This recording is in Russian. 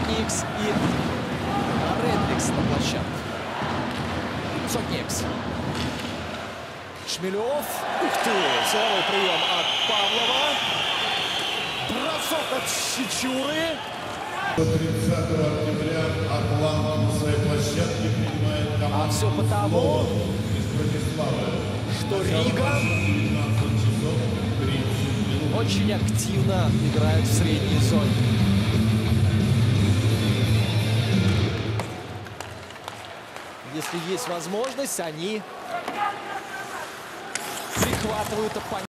Сотникс и Редрикс на площадке. Сотникс. Шмелев. Ух ты! Силовой прием от Павлова. Бросок от Чичуры. 30 октября Атланту на своей площадке принимает команда. А все потому, из Братиславы, что Рига 19 часов 30 минут. очень активно играет в средней зоне. Если есть возможность, они прихватывают оппонента.